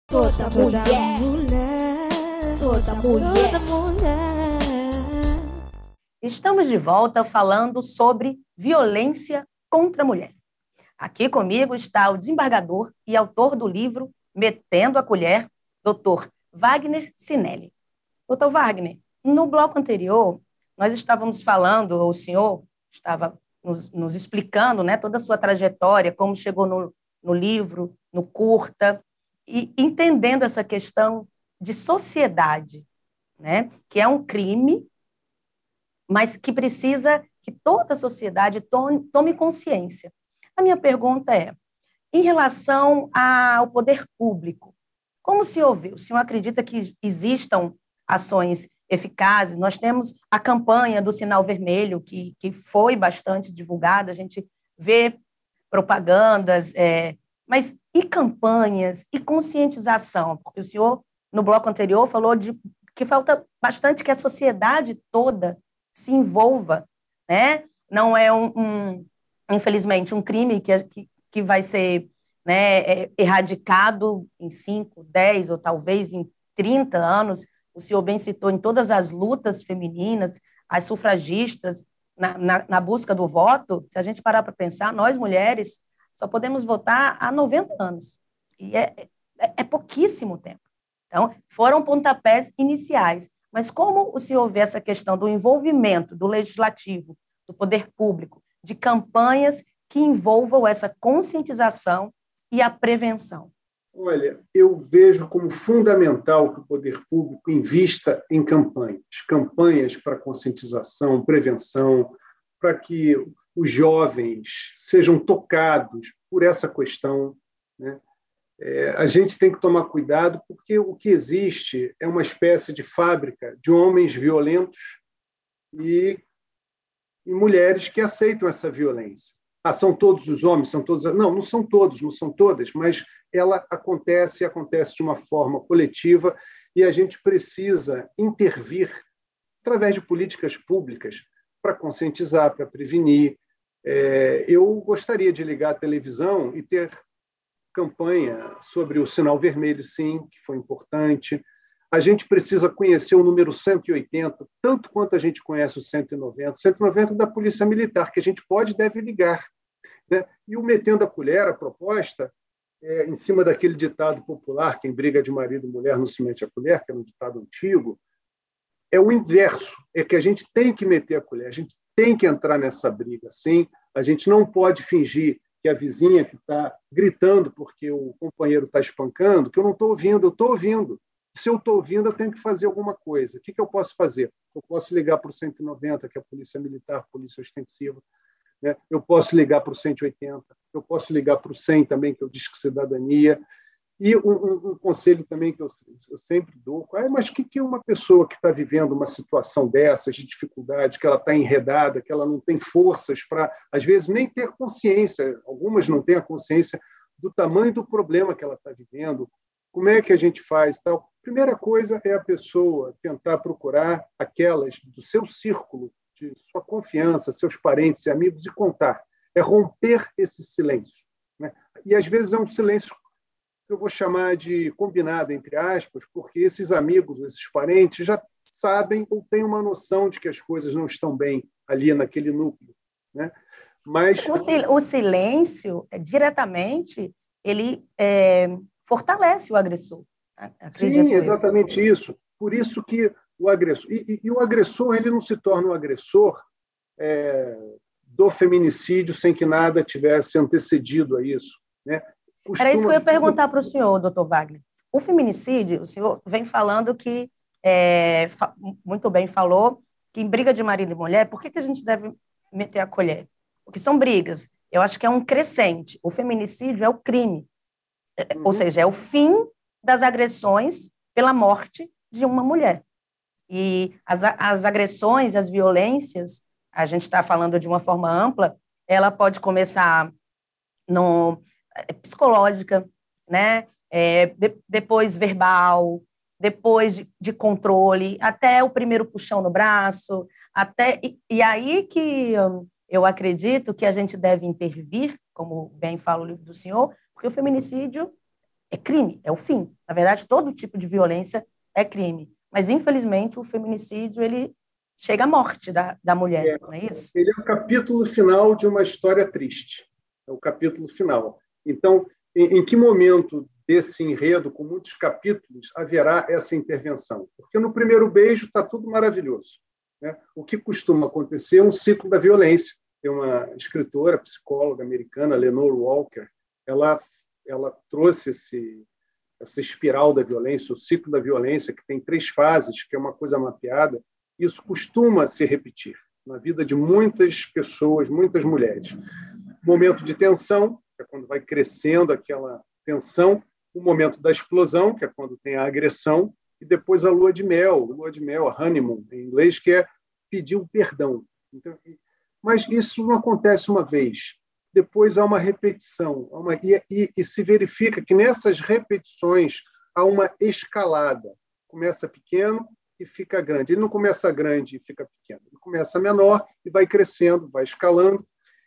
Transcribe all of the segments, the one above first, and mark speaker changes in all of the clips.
Speaker 1: Toda mulher, toda mulher.
Speaker 2: Estamos de volta falando sobre violência contra a mulher. Aqui comigo está o desembargador e autor do livro Metendo a Colher, Dr. Wagner Cinelli. Dr. Wagner, no bloco anterior, nós estávamos falando, o senhor estava nos explicando, né, toda a sua trajetória, como chegou no livro, no curta, e entendendo essa questão de sociedade, né, que é um crime, mas que precisa que toda a sociedade tome consciência. A minha pergunta é, em relação ao poder público, como o senhor vê? O senhor acredita que existam ações eficazes? Nós temos a campanha do Sinal Vermelho, que foi bastante divulgada, a gente vê propagandas, mas e campanhas, e conscientização? Porque o senhor, no bloco anterior, falou de que falta bastante que a sociedade toda se envolva, né? Não é infelizmente, um crime que vai ser, né, erradicado em 5, 10 ou talvez em 30 anos. O senhor bem citou em todas as lutas femininas, as sufragistas, na busca do voto. Se a gente parar para pensar, nós mulheres só podemos votar há 90 anos, e é pouquíssimo tempo. Então, foram pontapés iniciais, mas como o senhor vê essa questão do envolvimento do legislativo, do poder público, de campanhas que envolvam essa conscientização e a prevenção?
Speaker 3: Olha, eu vejo como fundamental que o poder público invista em campanhas para conscientização, prevenção, para que os jovens sejam tocados por essa questão, né? A gente tem que tomar cuidado, porque o que existe é uma espécie de fábrica de homens violentos e mulheres que aceitam essa violência. São todos os homens? São todos? Não são todos, não são todas, mas ela acontece e acontece de uma forma coletiva, e a gente precisa intervir através de políticas públicas para conscientizar, para prevenir. Eu gostaria de ligar a televisão e ter campanha sobre o Sinal Vermelho, sim, que foi importante. A gente precisa conhecer o número 180, tanto quanto a gente conhece o 190. O 190 da Polícia Militar, que a gente pode e deve ligar, né? E o Metendo a Colher, a proposta, em cima daquele ditado popular, quem briga de marido e mulher não se mete a colher, que é um ditado antigo, é o inverso, é que a gente tem que meter a colher, a gente tem que entrar nessa briga, sim. A gente não pode fingir que a vizinha que está gritando porque o companheiro está espancando, que eu não estou ouvindo, eu estou ouvindo. Se eu estou ouvindo, eu tenho que fazer alguma coisa. O que eu posso fazer? Eu posso ligar para o 190, que é a Polícia Militar, Polícia Ostensiva, né? Eu posso ligar para o 180, eu posso ligar para o 100 também, que é o Disque Cidadania. E um conselho também que eu sempre dou, mas o que uma pessoa que está vivendo uma situação dessas, de dificuldade, que ela está enredada, que ela não tem forças para, às vezes, nem ter consciência, algumas não têm a consciência do tamanho do problema que ela está vivendo, como é que a gente faz? Tal? Primeira coisa é a pessoa tentar procurar aquelas do seu círculo, de sua confiança, seus parentes e amigos, e contar. É romper esse silêncio, né? E, às vezes, é um silêncio que eu vou chamar de combinado, entre aspas, porque esses amigos, esses parentes, já sabem ou têm uma noção de que as coisas não estão bem ali naquele núcleo, né? Mas
Speaker 2: o silêncio, diretamente, ele fortalece o agressor.
Speaker 3: Sim, exatamente isso. Por isso que o agressor... E o agressor, ele não se torna um agressor do feminicídio sem que nada tivesse antecedido a isso, né?
Speaker 2: Era isso que eu ia perguntar para o senhor, doutor Wagner. O feminicídio, o senhor vem falando que, muito bem falou, que em briga de marido e mulher, por que a gente deve meter a colher? Porque são brigas. Eu acho que é um crescente. O feminicídio é o crime. Ou seja, é o fim das agressões pela morte de uma mulher. E as agressões, as violências, a gente está falando de uma forma ampla, ela pode começar psicológica, né? Depois verbal, depois de controle, até o primeiro puxão no braço, e aí que eu acredito que a gente deve intervir, como bem fala o livro do senhor, porque o feminicídio é crime, é o fim. Na verdade, todo tipo de violência é crime. Mas, infelizmente, o feminicídio, ele chega à morte da mulher, não é isso?
Speaker 3: Ele é o capítulo final de uma história triste. É o capítulo final. Então, em que momento desse enredo, com muitos capítulos, haverá essa intervenção? Porque no primeiro beijo está tudo maravilhoso, né? O que costuma acontecer é um ciclo da violência. Tem uma escritora, psicóloga americana, Lenore Walker, ela trouxe essa espiral da violência, o ciclo da violência, que tem 3 fases, que é uma coisa mapeada. Isso costuma se repetir na vida de muitas pessoas, muitas mulheres. Momento de tensão, que é quando vai crescendo aquela tensão, o momento da explosão, que é quando tem a agressão, e depois a lua de mel, a honeymoon, em inglês, que é pedir o perdão. Então, mas isso não acontece uma vez. Depois há uma repetição, e se verifica que nessas repetições há uma escalada. Começa pequeno e fica grande. Ele não começa grande e fica pequeno. Ele começa menor e vai crescendo, vai escalando.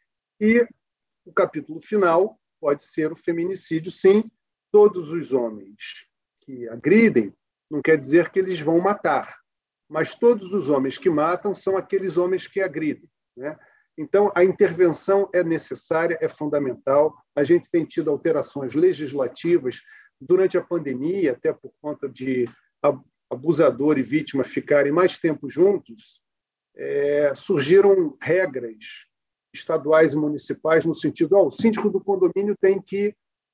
Speaker 3: E o capítulo final pode ser o feminicídio, sim. Todos os homens que agridem não quer dizer que eles vão matar, mas todos os homens que matam são aqueles homens que agridem, né? Então, a intervenção é necessária, é fundamental. A gente tem tido alterações legislativas durante a pandemia, até por conta de abusador e vítima ficarem mais tempo juntos, surgiram regras estaduais e municipais no sentido, o síndico do condomínio tem que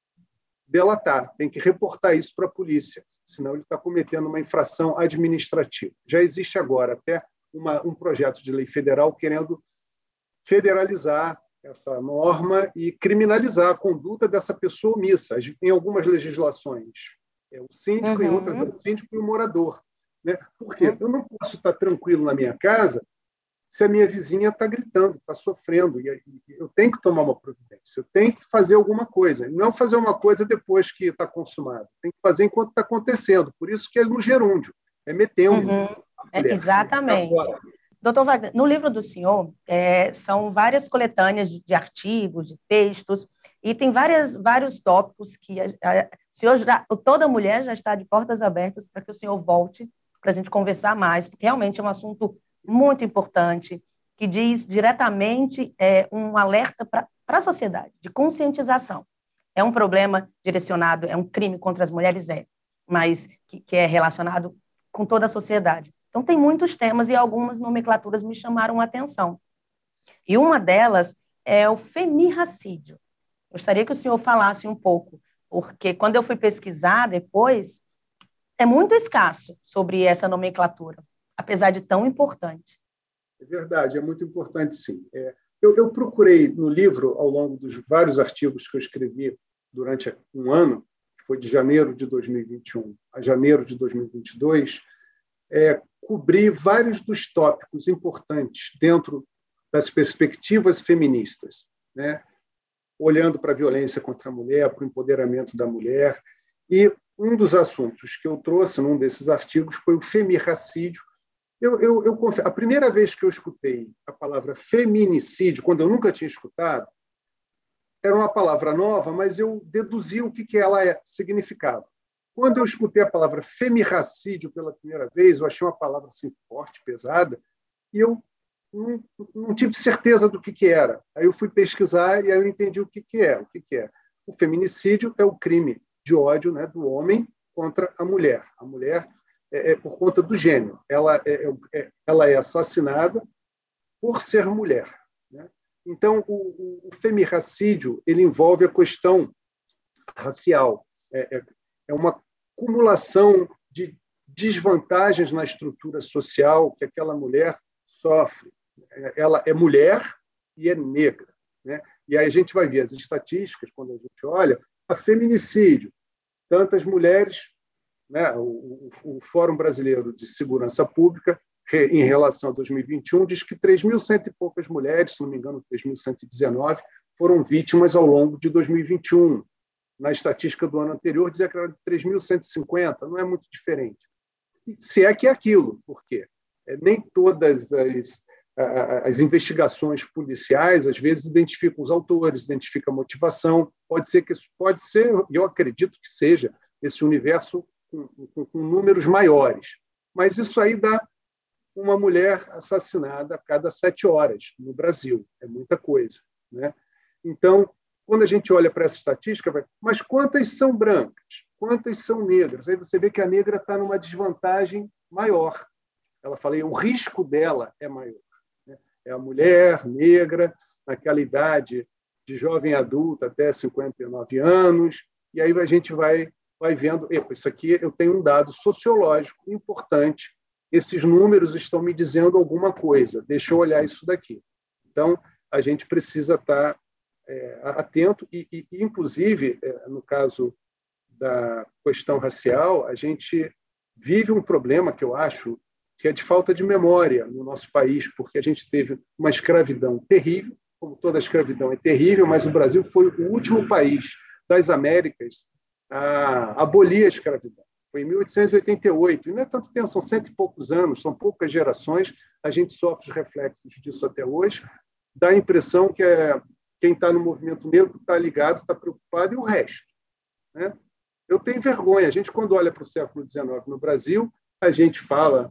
Speaker 3: delatar, tem que reportar isso para a polícia, senão ele está cometendo uma infração administrativa. Já existe agora até um projeto de lei federal querendo federalizar essa norma e criminalizar a conduta dessa pessoa omissa. Em algumas legislações é o síndico, em outras é o síndico e o morador, né? Por quê? Eu não posso estar tranquilo na minha casa se a minha vizinha está gritando, está sofrendo, e eu tenho que tomar uma providência, eu tenho que fazer alguma coisa. Não fazer uma coisa depois que está consumado, tem que fazer enquanto está acontecendo. Por isso que é no gerúndio, é metendo.
Speaker 2: Exatamente. Agora, doutor Wagner, no livro do senhor, são várias coletâneas de artigos, de textos, e tem vários tópicos que o senhor toda mulher já está de portas abertas para que o senhor volte para a gente conversar mais, porque realmente é um assunto muito importante, que diz diretamente um alerta para a sociedade, de conscientização. É um problema direcionado, é um crime contra as mulheres, mas que é relacionado com toda a sociedade. Então, tem muitos temas e algumas nomenclaturas me chamaram a atenção. E uma delas é o femirracídio. Gostaria que o senhor falasse um pouco, porque quando eu fui pesquisar depois, é muito escasso sobre essa nomenclatura, apesar de tão importante.
Speaker 3: É verdade, é muito importante, sim. Eu procurei no livro, ao longo dos vários artigos que eu escrevi durante um ano, que foi de janeiro de 2021 a janeiro de 2022, cobrir vários dos tópicos importantes dentro das perspectivas feministas, né? Olhando para a violência contra a mulher, para o empoderamento da mulher. E um dos assuntos que eu trouxe num desses artigos foi o femirracídio. A primeira vez que eu escutei a palavra feminicídio, quando eu nunca tinha escutado, era uma palavra nova, mas eu deduzi o que ela significava. Quando eu escutei a palavra femirracídio pela primeira vez, eu achei uma palavra assim, forte, pesada, e eu não tive certeza do que era. Aí eu fui pesquisar e aí eu entendi o que é. O feminicídio é o crime de ódio, né, do homem contra a mulher. A mulher por conta do gênero. Ela é assassinada por ser mulher, né? Então, o femirracídio ele envolve a questão racial. É uma acumulação de desvantagens na estrutura social que aquela mulher sofre. Ela é mulher e é negra, né? E aí a gente vai ver as estatísticas, quando a gente olha, a feminicídio, tantas mulheres, né? O Fórum Brasileiro de Segurança Pública, em relação a 2021, diz que 3.100 e poucas mulheres, se não me engano, 3.119, foram vítimas ao longo de 2021. Na estatística do ano anterior, dizia que era 3.150, não é muito diferente. Se é que é aquilo, por quê? Nem todas as investigações policiais, às vezes, identificam os autores, identificam a motivação. Pode ser que isso pode ser, e eu acredito que seja, esse universo com números maiores. Mas isso aí dá uma mulher assassinada a cada 7 horas no Brasil. É muita coisa, né? Então, quando a gente olha para essa estatística, mas quantas são brancas? Quantas são negras? Aí você vê que a negra está numa desvantagem maior. Ela fala, o risco dela é maior. É a mulher negra, naquela idade de jovem adulta até 59 anos, e aí a gente vai vendo, isso aqui eu tenho um dado sociológico importante, esses números estão me dizendo alguma coisa, deixa eu olhar isso daqui. Então, a gente precisa estar atento, e inclusive, no caso da questão racial, a gente vive um problema que eu acho que é de falta de memória no nosso país, porque a gente teve uma escravidão terrível, como toda escravidão é terrível, mas o Brasil foi o último país das Américas a abolir a escravidão. Foi em 1888, e não é tanto tempo, são 100 e poucos anos, são poucas gerações, a gente sofre os reflexos disso até hoje, dá a impressão que quem está no movimento negro está ligado, está preocupado, e o resto, né? Eu tenho vergonha. A gente, quando olha para o século XIX no Brasil, a gente fala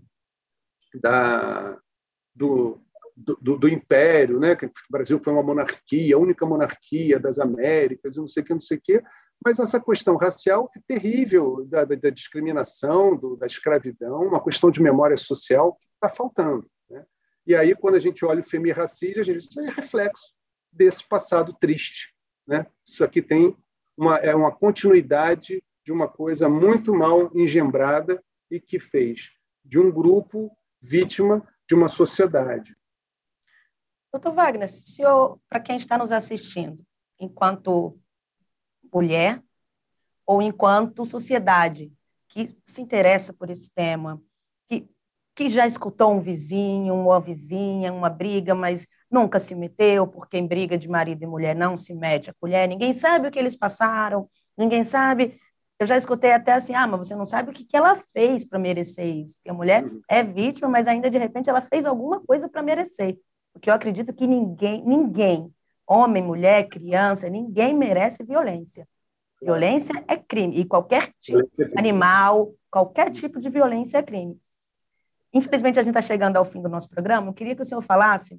Speaker 3: do Império, né? Que o Brasil foi uma monarquia, a única monarquia das Américas, não sei o quê, mas essa questão racial é terrível, da discriminação, da escravidão, uma questão de memória social que está faltando, né? E aí, quando a gente olha o femirracismo, a gente diz, isso é reflexo desse passado triste, né? Isso aqui tem uma continuidade de uma coisa muito mal engembrada e que fez de um grupo vítima de uma sociedade.
Speaker 2: Doutor Wagner, senhor, para quem está nos assistindo, enquanto mulher ou enquanto sociedade que se interessa por esse tema, que já escutou um vizinho, uma vizinha, uma briga, mas nunca se meteu, porque em briga de marido e mulher não se mete a colher, ninguém sabe o que eles passaram, ninguém sabe. Eu já escutei até assim, mas você não sabe o que ela fez para merecer isso, porque a mulher é vítima, mas ainda de repente ela fez alguma coisa para merecer, porque eu acredito que ninguém, homem, mulher, criança, ninguém merece violência. Violência é crime, e qualquer tipo, animal, qualquer tipo de violência é crime. Infelizmente, a gente está chegando ao fim do nosso programa. Eu queria que o senhor falasse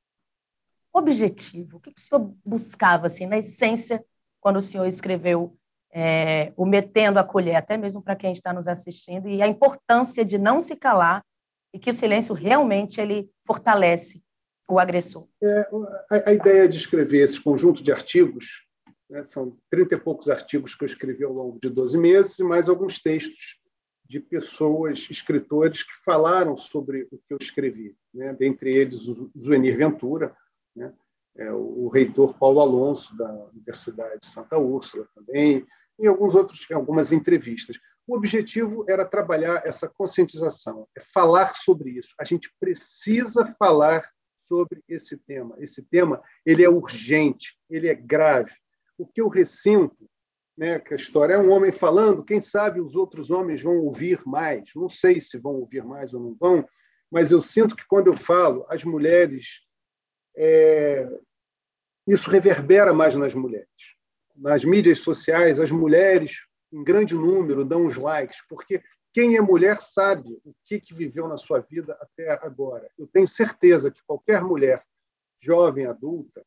Speaker 2: objetivo. O que o senhor buscava, assim, na essência, quando o senhor escreveu o Metendo a Colher, até mesmo para quem está nos assistindo, e a importância de não se calar e que o silêncio realmente ele fortalece o agressor.
Speaker 3: A ideia de escrever esse conjunto de artigos, né, são 30 e poucos artigos que eu escrevi ao longo de 12 meses, e mais alguns textos de pessoas, escritores, que falaram sobre o que eu escrevi, né? Dentre eles o Zuenir Ventura, né? O reitor Paulo Alonso, da Universidade de Santa Úrsula também, e algumas entrevistas. O objetivo era trabalhar essa conscientização, falar sobre isso. A gente precisa falar sobre esse tema. Esse tema ele é urgente, ele é grave. O que eu ressinto, né, que a história é um homem falando, quem sabe os outros homens vão ouvir mais, não sei se vão ouvir mais ou não vão, mas eu sinto que quando eu falo, as mulheres, isso reverbera mais nas mulheres. Nas mídias sociais, as mulheres, em grande número, dão os likes, porque quem é mulher sabe o que viveu na sua vida até agora. Eu tenho certeza que qualquer mulher, jovem, adulta,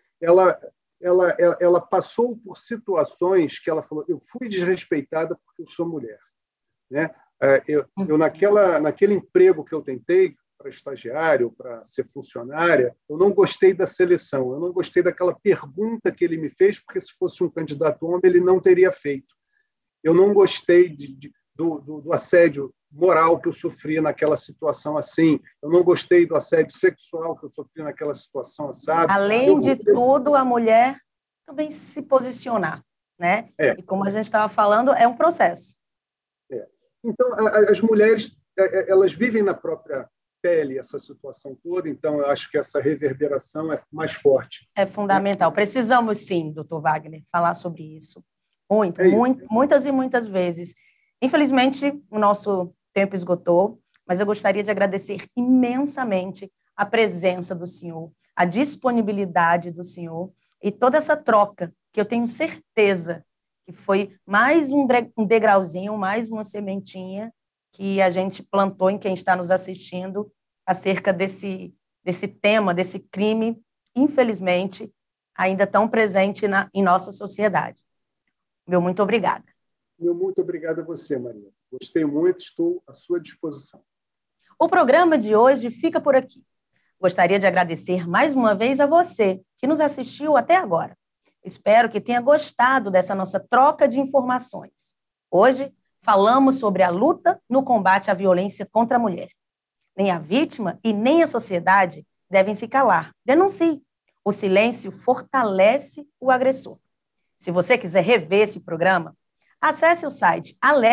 Speaker 3: ela passou por situações que ela falou, eu fui desrespeitada porque eu sou mulher, né? Eu naquele emprego que eu tentei para estagiário, para ser funcionária, eu não gostei da seleção, eu não gostei daquela pergunta que ele me fez, porque se fosse um candidato homem, ele não teria feito. Eu não gostei do assédio moral que eu sofri naquela situação assim. Eu não gostei do assédio sexual que eu sofri naquela situação assada.
Speaker 2: Além de tudo, a mulher também se posicionar, né? E como a gente estava falando, é um processo.
Speaker 3: Então, as mulheres, elas vivem na própria pele essa situação toda, então eu acho que essa reverberação é mais forte.
Speaker 2: É fundamental. Precisamos, sim, doutor Wagner, falar sobre isso. Muitas e muitas vezes. Infelizmente, o nosso tempo esgotou, mas eu gostaria de agradecer imensamente a presença do Senhor, a disponibilidade do Senhor e toda essa troca que eu tenho certeza que foi mais um degrauzinho, mais uma sementinha que a gente plantou em quem está nos assistindo acerca desse tema, desse crime, infelizmente, ainda tão presente em nossa sociedade. Meu muito obrigada.
Speaker 3: Meu muito obrigado a você, Maria. Gostei muito, estou à sua disposição.
Speaker 2: O programa de hoje fica por aqui. Gostaria de agradecer mais uma vez a você que nos assistiu até agora. Espero que tenha gostado dessa nossa troca de informações. Hoje, falamos sobre a luta no combate à violência contra a mulher. Nem a vítima e nem a sociedade devem se calar. Denuncie. O silêncio fortalece o agressor. Se você quiser rever esse programa, acesse o site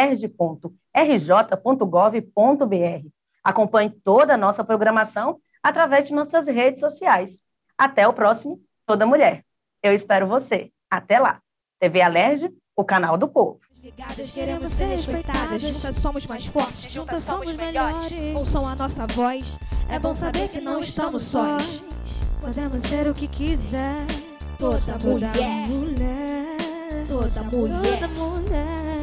Speaker 2: alerj.rj.gov.br. Acompanhe toda a nossa programação através de nossas redes sociais. Até o próximo Toda Mulher. Eu espero você. Até lá. TV Alerj, o canal do povo.
Speaker 1: Ligadas, queremos ser respeitadas. Juntas somos mais fortes, juntas somos melhores. Ouçam a nossa voz. É bom saber que não estamos sós. Podemos ser o que quiser. Toda mulher. Toda mulher.